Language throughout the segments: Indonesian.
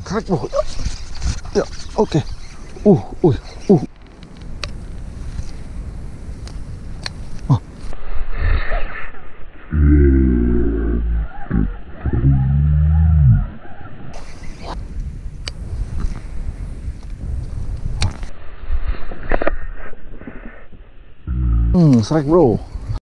Strike bro. Ya, oke. Uh. Ah. Strike bro.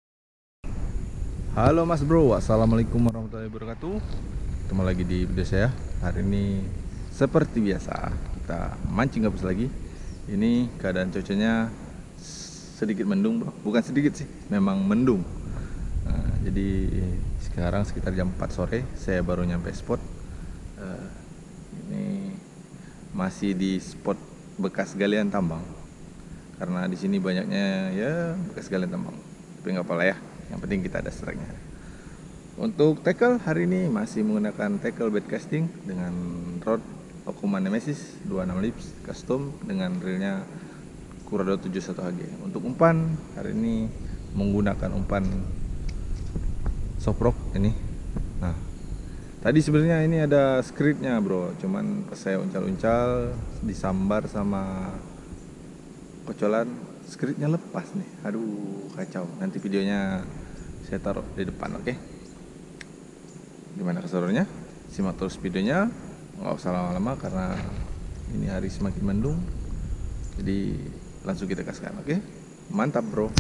Halo mas bro, assalamualaikum warahmatullahi wabarakatuh. Ketemu lagi di video saya. Hari ini seperti biasa kita mancing gabus lagi. Ini keadaan cuacanya sedikit mendung bro, bukan sedikit sih, memang mendung. Jadi sekarang sekitar jam 4 sore saya baru nyampe spot. Ini masih di spot bekas galian tambang, karena di sini banyaknya ya bekas galian tambang. Tapi nggak apa-apa ya, yang penting kita ada strike-nya. Untuk tackle hari ini masih menggunakan tackle bait casting dengan rod Okuma Nemesis 26 lips custom dengan reelnya Curado 71 HG. Untuk umpan hari ini menggunakan umpan soft rock ini. Nah, tadi sebenarnya ini ada scriptnya bro, cuman pas saya uncal-uncal disambar sama kocolan, scriptnya lepas nih. Aduh kacau. Nanti videonya saya taruh di depan, oke? Gimana keseruannya? Simak terus videonya, nggak usah lama-lama karena ini hari semakin mendung. Jadi langsung kita gaskan, oke? Mantap bro.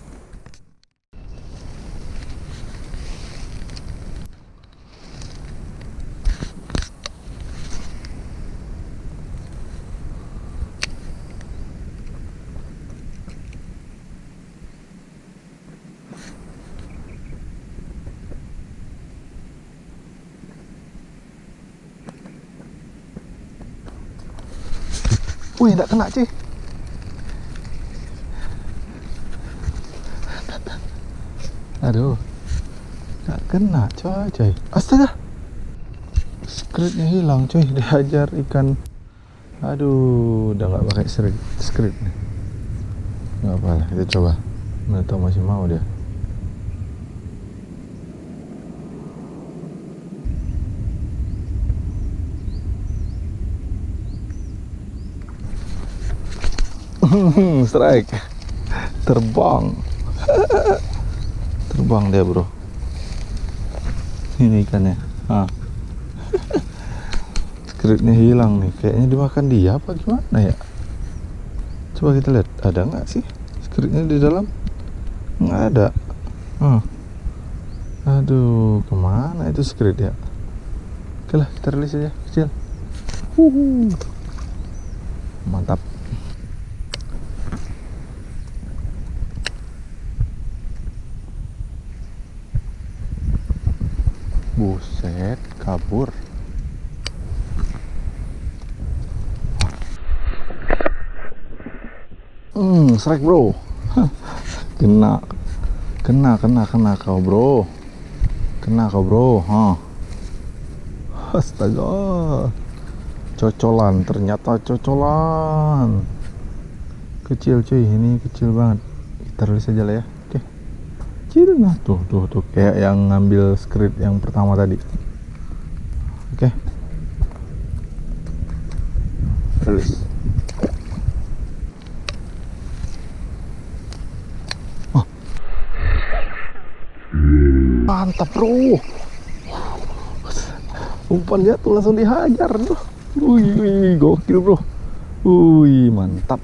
Wih, enggak kena cuy. Aduh, enggak kena coy. Astaga, scriptnya hilang coy. Dihajar ikan. Aduh, udah nggak pakai script nih. Nggak apa lah, kita coba. Mana tahu masih mau dia. Strike, terbang dia bro. Ini ikannya. Scriptnya hilang nih, kayaknya dimakan dia apa gimana ya. Coba kita lihat, ada nggak sih scriptnya di dalam? Nggak ada. Aduh, kemana itu script ya? Oke lah, kita rilis aja kecil. Mantap. Buset, kabur. Strike bro. Kena kau bro. Kena kau bro. Astaga. Cocolan, ternyata cocolan. Kecil cuy, ini kecil banget. Kita rilis aja lah ya. Oke. Kecil nah, tuh kayak yang ngambil script yang pertama tadi. Oke. Rilis. Mantap bro. Umpan dia tuh langsung dihajar bro. Wih, gokil bro. Wih, mantap.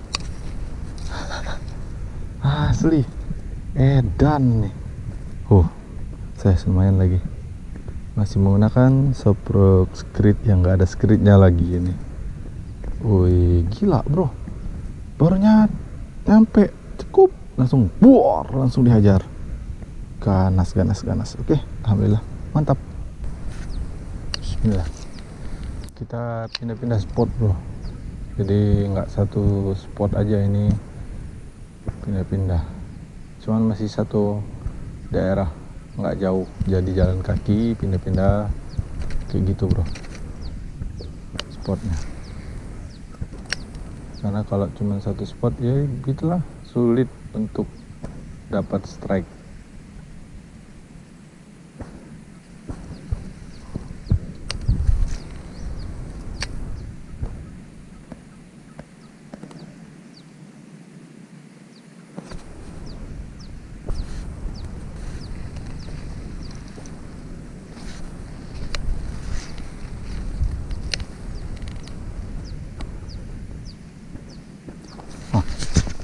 Asli edan nih. Saya lumayan lagi. Masih menggunakan soft script yang gak ada scriptnya lagi ini. Wih, gila bro. Baru nyampe cukup langsung buar, langsung dihajar. Ganas. Oke, alhamdulillah, mantap. Bismillah. Kita pindah-pindah spot bro. Jadi nggak satu spot aja ini, pindah-pindah. Cuman masih satu daerah, nggak jauh. Jadi jalan kaki pindah-pindah kayak gitu bro spotnya. Karena kalau cuma satu spot ya gitulah, sulit untuk dapat strike.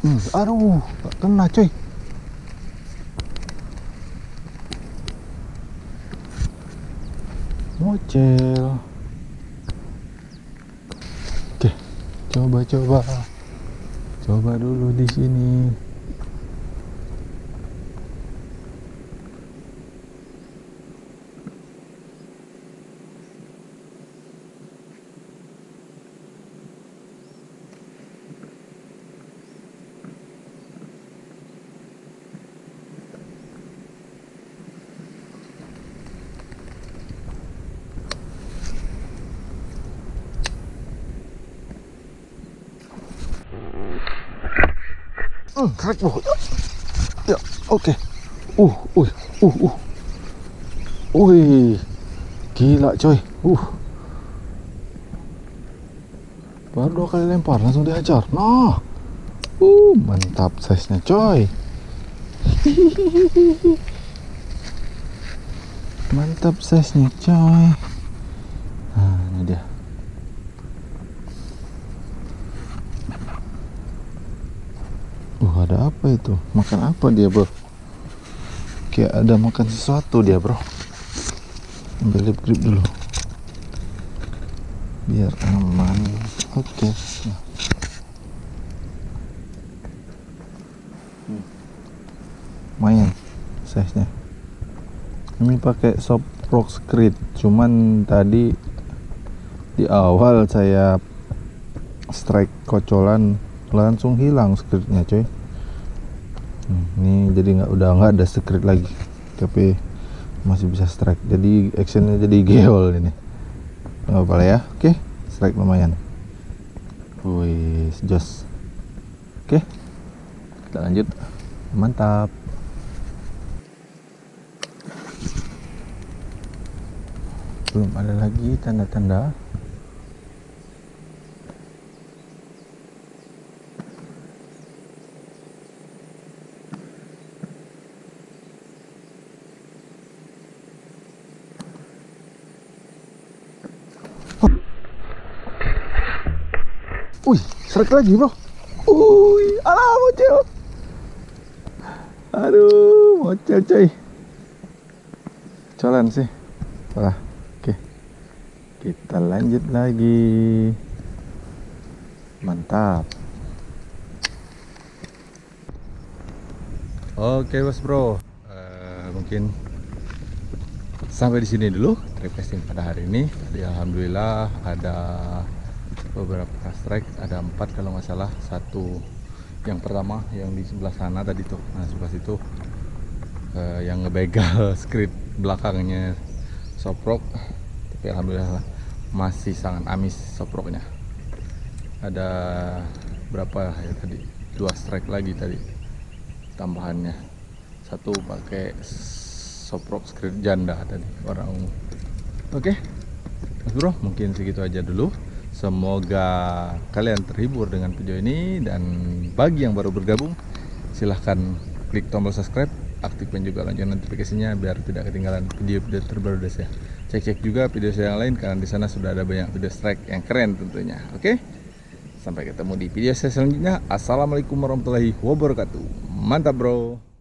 Aduh, gak kena coy. Mocel. Oke, coba dulu di sini. Strike bro. Ya, oke. Wih, gila coy. Baru 2 kali lempar langsung dihajar. Nah, mantap size-nya coy. Mantap size-nya coy. Nah, ini dia. Ada apa itu? Makan apa dia bro? Kayak ada makan sesuatu dia bro. Ambil lip grip dulu biar aman. Oke. Nah. Lumayan size-nya. Ini pakai soft rock squid, cuman tadi di awal saya strike kocolan langsung hilang squidnya coy. Ini jadi udah nggak ada squid lagi, tapi masih bisa strike, jadi actionnya jadi geol ini. Nggak apa-apa lah ya. Oke, strike lumayan. Wih, jos. Oke, kita lanjut. Mantap. Belum ada lagi tanda-tanda. Wih, strike lagi bro. Wih, alah mocel. Aduh, mocel coy. Colan sih. Salah. Oke. Kita lanjut lagi. Mantap. Oke, bos bro. Mungkin sampai di sini dulu refreshing pada hari ini. Tadi alhamdulillah ada beberapa strike, ada 4 kalau nggak salah. Satu yang pertama yang di sebelah sana tadi tuh, nah sebelah situ yang ngebegal script belakangnya soprok, tapi alhamdulillah masih sangat amis soproknya. Ada berapa ya tadi, 2 strike lagi tadi tambahannya. Satu pakai soprok script janda tadi, warna ungu. Oke, Mas bro, mungkin segitu aja dulu. Semoga kalian terhibur dengan video ini, dan bagi yang baru bergabung silahkan klik tombol subscribe, aktifkan juga lonceng notifikasinya biar tidak ketinggalan video-video terbaru dari saya. Cek-cek juga video saya yang lain karena di sana sudah ada banyak video strike yang keren tentunya. Oke? Sampai ketemu di video saya selanjutnya. Assalamualaikum warahmatullahi wabarakatuh. Mantap bro.